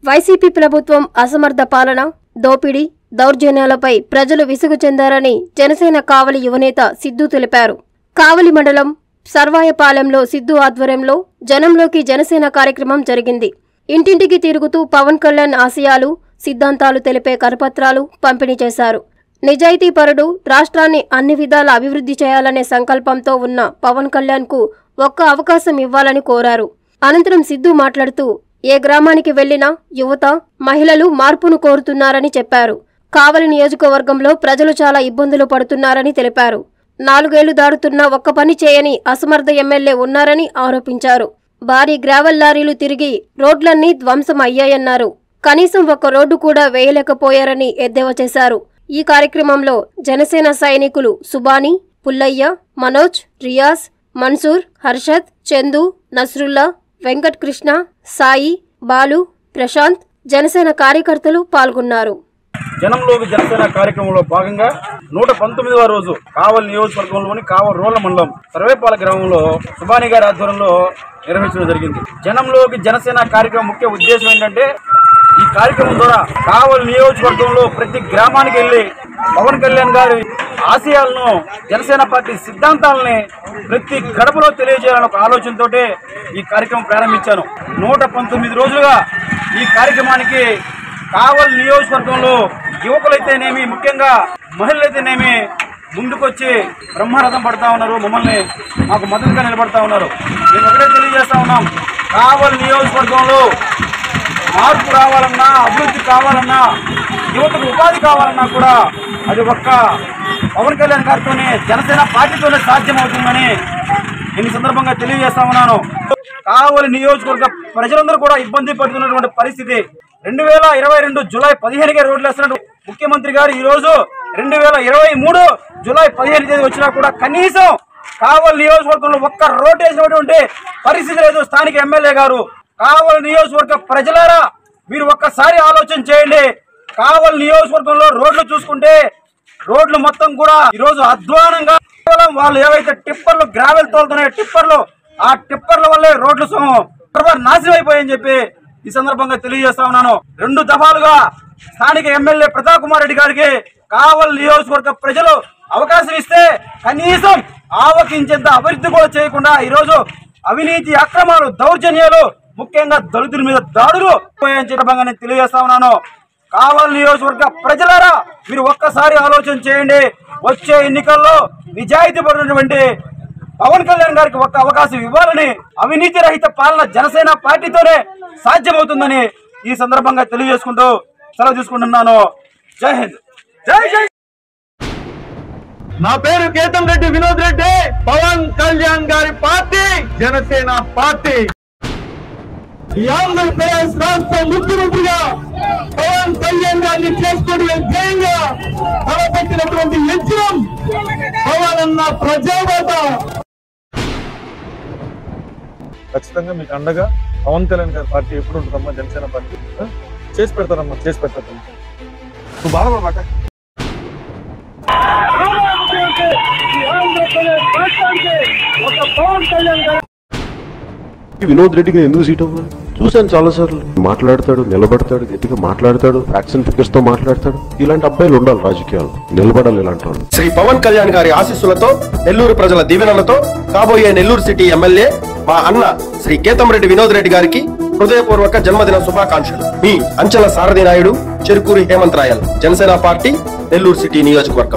YCP ప్రభుత్వం అసమర్థ పాలన, దోపిడీ, దౌర్జన్యాలపై ప్రజలు విసుగు చెందారని జనసేన కావలి యువనేత సిద్ధు తెలిపారు. కావలి మండలం సర్వాయపాలెంలో సిద్ధు ఆధ్వర్యంలో జనంలోకి జనసేన కార్యక్రమం జరిగింది. ఇంటింటికి తిరుగుతూ పవన్ కళ్యాణ్ ఆశయాలు, సిద్ధాంతాలు తెలిపే కరపత్రాలు పంపిణీ చేశారు. నిజాయితీపరుడు, రాష్ట్రాన్ని అన్ని విధాల అభివృద్ధి చేయాలనే సంకల్పంతో ఉన్న పవన్ కళ్యాణ్కు ఒక్క అవకాశం ఇవ్వాలని కోరారు. అనంతరం సిద్ధు మాట్లాడుతూ ఏ గ్రామానికి వెళ్లినా యువత, మహిళలు మార్పును కోరుతున్నారని చెప్పారు. కావలి నియోజకవర్గంలో ప్రజలు చాలా ఇబ్బందులు పడుతున్నారని తెలిపారు. 4 ఏళ్లు దాడుతున్నా ఒక్క పని చేయని అసమర్థ ఎమ్మెల్యే ఉన్నారని ఆరోపించారు. భారీ గ్రావెల్ లారీలు తిరిగి రోడ్లన్నీ ధ్వంసం అయ్యాయన్నారు. కనీసం ఒక్క రోడ్డు కూడా వేయలేకపోయారని ఎద్దేవా చేశారు. ఈ కార్యక్రమంలో జనసేన సైనికులు సుబాని, పుల్లయ్య, మనోజ్, రియాజ్, మన్సూర్, హర్షద్, చందు, నస్రుల్లా, వెంకట్ కృష్ణ, సాయి, బాలు, ప్రశాంత్, జనసేన కార్యకర్తలు పాల్గొన్నారు. జనంలోకి జనసేన కార్యక్రమంలో భాగంగా 119వ రోజు కావలి నియోజకవర్గంలోని కావలి రోడ్ల మండలం సర్వేపాల గ్రామంలో సుబాని గారి ఆధ్వర్యంలో నిర్వహించడం జరిగింది. జనంలోకి జనసేన కార్యక్రమం ముఖ్య ఉద్దేశం ఏంటంటే, ఈ కార్యక్రమం ద్వారా కావలి నియోజకవర్గంలో ప్రతి గ్రామానికి వెళ్లి పవన్ కళ్యాణ్ గారి ఆశయాలను, జనసేన పార్టీ సిద్ధాంతాలని ప్రతి గడపలో తెలియజేయాలనే ఒక ఆలోచనతో ఈ కార్యక్రమం ప్రారంభించాను. 119 రోజులుగా ఈ కార్యక్రమానికి కావలి నియోజకవర్గంలో యువకులైతేనేమి, ముఖ్యంగా మహిళలైతేనేమి ముందుకొచ్చి బ్రహ్మరథం పడతా ఉన్నారు. మమ్మల్ని మాకు మద్దతుగా నిలబడతా ఉన్నారు. మేము ఒకటే తెలియజేస్తా ఉన్నాం, కావలి నియోజకవర్గంలో మార్పు రావాలన్నా, అభివృద్ధి కావాలన్నా, యువతకు ఉపాధి కావాలన్నా కూడా అది ఒక్క పవన్ కళ్యాణ్ గారితోనే, జనసేన పార్టీతోనే సాధ్యమవుతుందని ఈ సందర్భంగా తెలియజేస్తా ఉన్నాను. కావలి నియోజకవర్గ ప్రజలందరూ కూడా ఇబ్బంది పడుతున్నటువంటి పరిస్థితి. 2022 జూలై 15కే రోడ్లు వేస్తున్నట్టు ముఖ్యమంత్రి గారు ఈ రోజు 2023 జూలై 15 తేదీ వచ్చినా కూడా కనీసం కావలి నియోజకవర్గంలో ఒక్క రోడ్డు వేసినటువంటి పరిస్థితి లేదు. స్థానిక ఎమ్మెల్యే గారు, కావలి నియోజకవర్గ ప్రజలారా మీరు ఒక్కసారి ఆలోచన చేయండి. కావలి నియోజకవర్గంలో రోడ్లు చూసుకుంటే రోడ్లు మొత్తం కూడా ఈరోజు అధ్వానంగా, వాళ్ళు ఏవైతే టిప్పర్లు గ్రావెల్ తోలుతున్నాయో టిప్పర్లు, ఆ టిప్పర్ల వల్లే రోడ్లు నాశనం అయిపోయాయని చెప్పి ఈ సందర్భంగా తెలియజేస్తా ఉన్నాను. 2 దఫాలుగా స్థానిక ఎమ్మెల్యే ప్రతాప్ కుమార్ రెడ్డి గారికి కావలి నియోజకవర్గ ప్రజలు అవకాశం ఇస్తే కనీసం ఆవకించేంత అభివృద్ధి కూడా చేయకుండా ఈరోజు అవినీతి, అక్రమాలు, దౌర్జన్యాలు, ముఖ్యంగా దళితుల మీద దాడులు పోయాయని చెప్పి నేను తెలియజేస్తా ఉన్నాను. కావలి నియోజకవర్గ ప్రజలారా మీరు ఒక్కసారి ఆలోచన చేయండి. వచ్చే ఎన్నికల్లో నిజాయితీ పడినటువంటి పవన్ కళ్యాణ్ గారికి ఒక్క అవకాశం ఇవ్వాలని, అవినీతి రహిత పాలన జనసేన పార్టీతోనే సాధ్యమవుతుందని ఈ సందర్భంగా తెలియజేసుకుంటూ సెలవు తీసుకుంటున్నాను. జై హింద్, జై జై. నా పేరు కేతం రెడ్డి వినోద్ రెడ్డి. పవన్ కళ్యాణ్ గారి పార్టీ జనసేన పార్టీ. ఈ ఆంధ్రప్రదేశ్ రాష్ట్ర ముఖ్యమంత్రిగా పవన్ కళ్యాణ్ గారిని చేసుకోవడమే ధ్యేయంగా తలపెట్టినటువంటి యజ్ఞం పవన్ అన్న ప్రజావాత. ఖచ్చితంగా మీకు అండగా పవన్ కళ్యాణ్ గారి పార్టీ ఎప్పుడు ఉంటుందమ్మా. జనసేన పార్టీ చేసి పెడతారమ్మా, చేసి పెడతారు. నువ్వు బాధపడమాట. వినోద్ రెడ్డికి ఎందుకు సీట్ అవ్వాలి? చూశాను చాలాసార్లు. మాట్లాడతాడు, నిలబడతాడు, గట్టిగా మాట్లాడతాడు, ఫ్యాక్షన్ ఫిగర్స్ తో మాట్లాడతాడు. ఇలాంటి అబ్బాయిలు ఉండాలి రాజకీయాలు, నిలబడాలి ఇలాంటి వాళ్ళు. శ్రీ పవన్ కళ్యాణ్ గారి ఆశీస్సులతో, నెల్లూరు ప్రజల దీవెనలతో కాబోయే నెల్లూరు సిటీ ఎమ్మెల్యే మా అన్న శ్రీ కేతం రెడ్డి వినోద్ రెడ్డి గారికి హృదయపూర్వక జన్మదిన శుభాకాంక్షలు. మీ అంచెల Sarathi Naidu, Cherukuri Hemanth Royal, Janasena party, Nellore city నియోజకవర్గం.